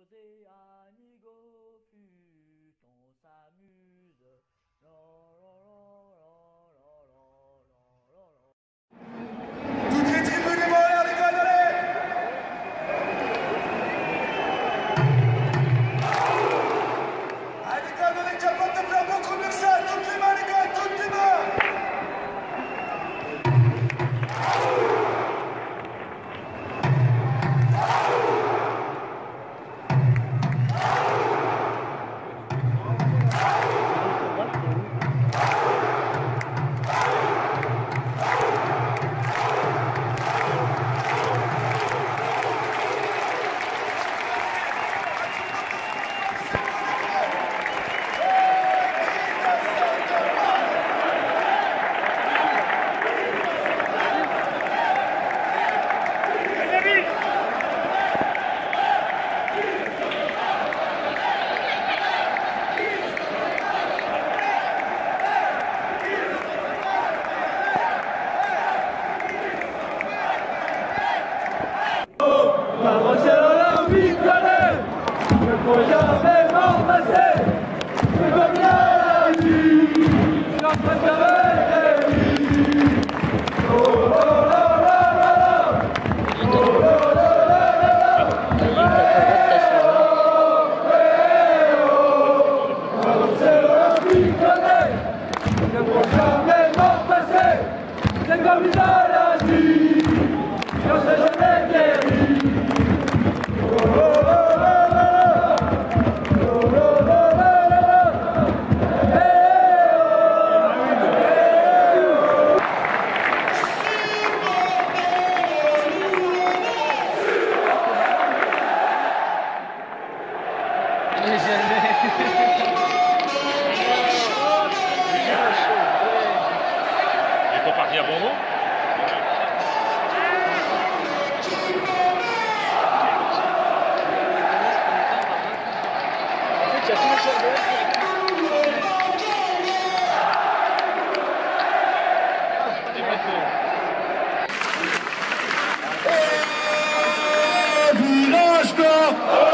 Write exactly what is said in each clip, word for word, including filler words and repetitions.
José Anigo fut, on s'amuse. La, la, la, la, la, la, la, la. Toutes les tribunes et voilà les gars, allez! Allez les gars, on est capable de faire beaucoup mieux que ça. Toutes les mains les gars, toutes les mains. Faut jamais m'embrasser, c'est comme la vie, j'en préférerais des vies. Oh oh là là là là, oh oh là là là là, eh oh, oh, c'est l'Olympique Lyonnais. Ne faut jamais m'embrasser, c'est comme la maladie, j'en sais jamais guéri. Oh oh là là là là. Il faut partir à bon mot. En fait, il y a tous les chambres. Village d'or.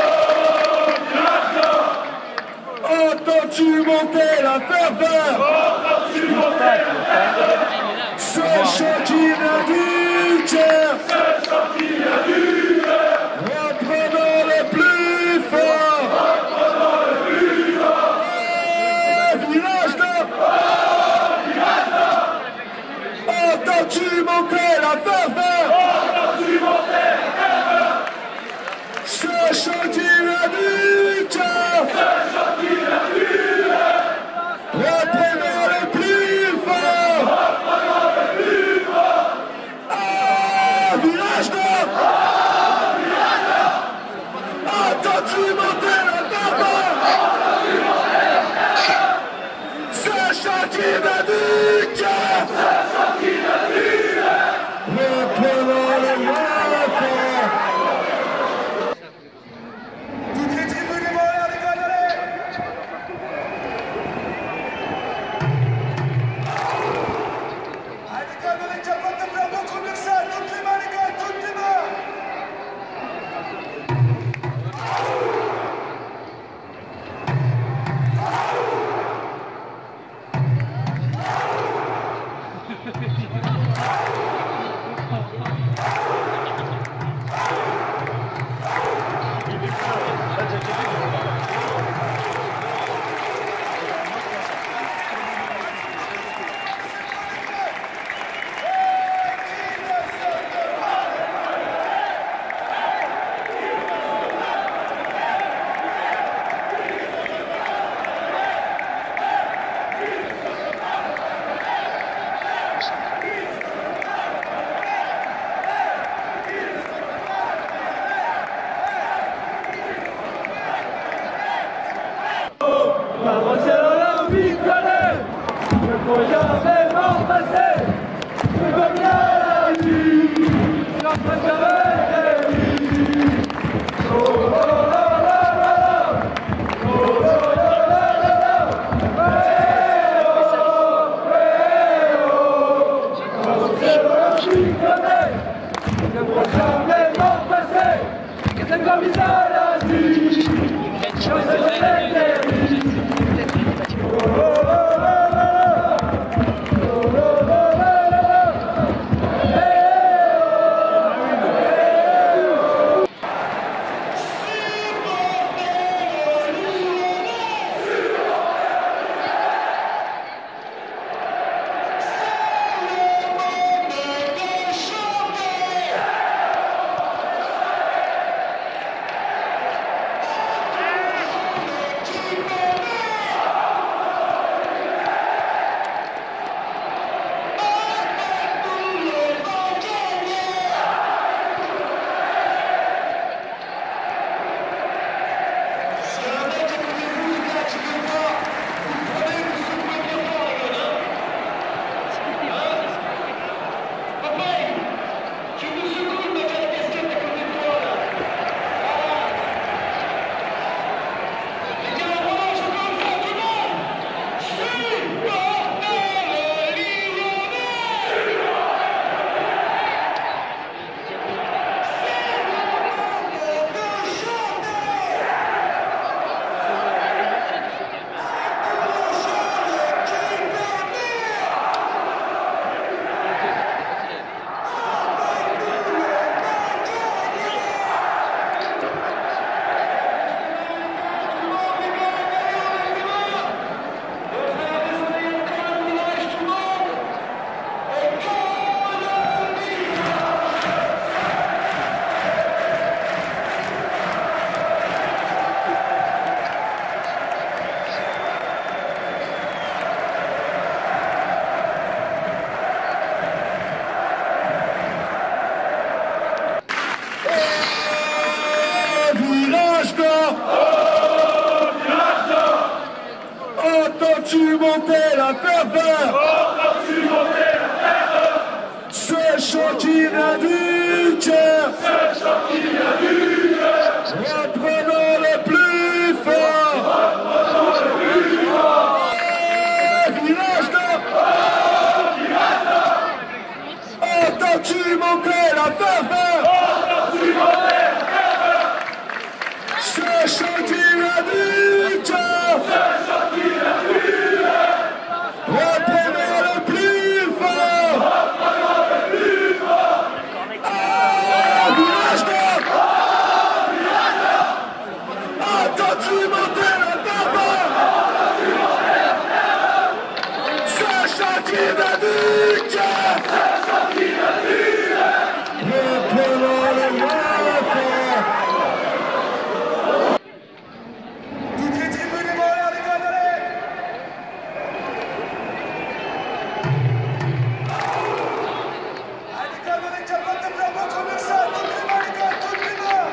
Entends-tu monter la ferveur? Entends-tu monter la ferveur? Ce chant qui vient du cœur, ce chant qui vient du cœur, reprenons le plus fort, reprenons le plus fort. Oh, village d'or, oh, village d'or. Entends-tu monter la ferveur? Entends-tu monter la ferveur? Ce chant qui vient du cœur, ce chant qui vient du cœur, reprenons le plus fort, reprenons le plus fort. Ah, village d'or, ah, village d'or. Entends-tu monter la ferveur? Entends-tu monter la ferveur? Ce chant qui vient du cœur, ce chant qui vient du cœur, reprenons le plus fort. Toutes les tribunes et voilà les gars, allez! Allez les gars, on est capable de faire beaucoup mieux que ça. Toutes les mains les gars, toutes les mains. C'est l'Olympique Lyonnais, ne faut jamais m'embrasser, c'est comme la vie, j'en préférerais des vies. Oh oh là là là là, oh oh là là là là, eh oh, eh oh, oh, c'est l'Olympique Lyonnais, ne faut jamais m'embrasser, c'est Entends-tu monter la ferveur? Entends-tu monter la ferveur? Ce chant qui vient du cœur, Ce chant qui vient du cœur, reprenons le plus fort. reprenons le plus fort. Eh, village d'or, Oh, village d'or, entends-tu monter la ferveur? entends-tu monter la ferveur? Ce chant qui vient du cœur, Ce chant qui vient du cœur, reprenons le plus fort. reprenons le plus fort. Eh, village d'or, Oh, village d'or, entends-tu monter la ferveur? entends-tu monter la ferveur? Ce chant qui vient du cœur, Ce chant qui vient du cœur, reprenons le plus fort. toutes les tribunes et morts, les gars, allez! Allez, les gars, on est capable de faire bon comme ça, tout le monde, les gars, tout le monde!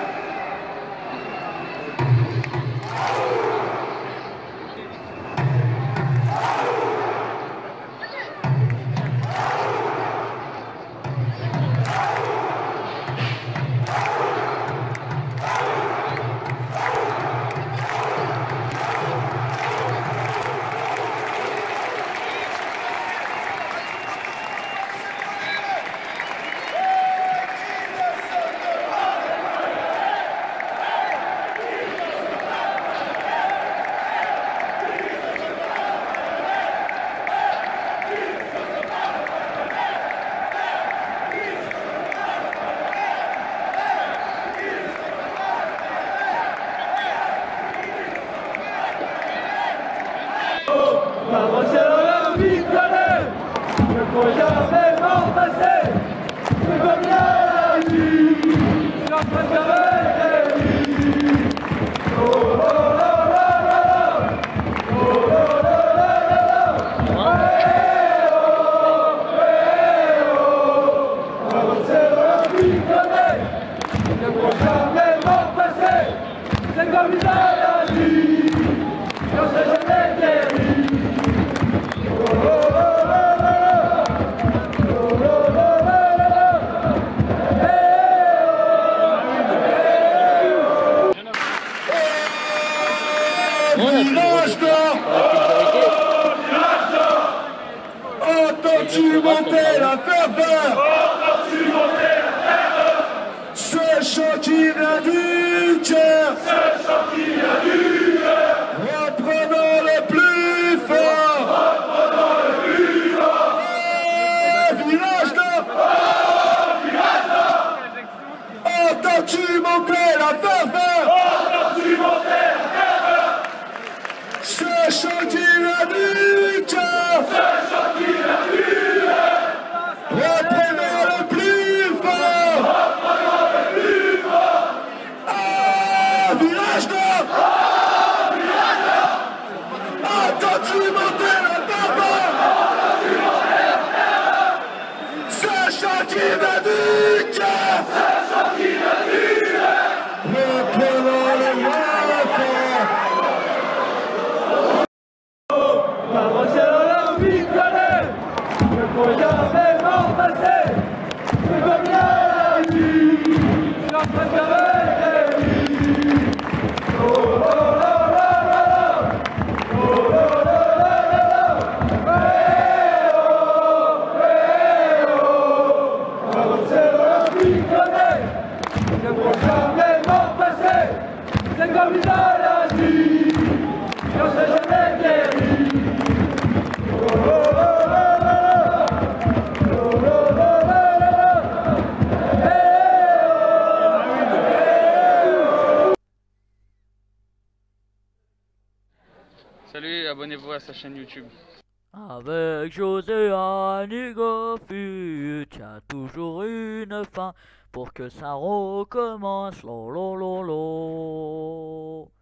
Barcelone Olympique Lyonnais, ne faut jamais m'en passer. C'est comme la vie, la préférée des vies. Oh oh là là là là, oh oh là là là là. Eh oh, eh oh, Barcelone Olympique Lyonnais, ne faut jamais m'en passer. C'est comme la vie, quand c'est jamais guéri. Village d'or, entends-tu monter la ferveur? Entends-tu monter la ferveur? Ce chant qui vient du monter la ferveur. Entends-tu monter la ferveur. Ce chant dynamique. Ce chant dynamique. Reprenons le plus fort. Reprenons le plus fort. Ah, village d'or. Ah, village d'or. Entends-tu monter la ferveur. Entends-tu monter la ferveur. Ce chant dynamique. Ce chant dynamique. Reprenons le moins fort. Barcelone picolé, ne faut jamais m'en passer. C'est comme la vie, j'en préférerais les vies. Oh oh la la la la, oh oh la la la la, hey oh, hey oh. Barcelone picolé, ne faut jamais m'en passer. C'est comme la vie, j'en sais jamais guéri. Salut, abonnez-vous à sa chaîne YouTube. Avec José Anigofu, tu as toujours une fin pour que ça recommence. Lo, lo, lo, lo.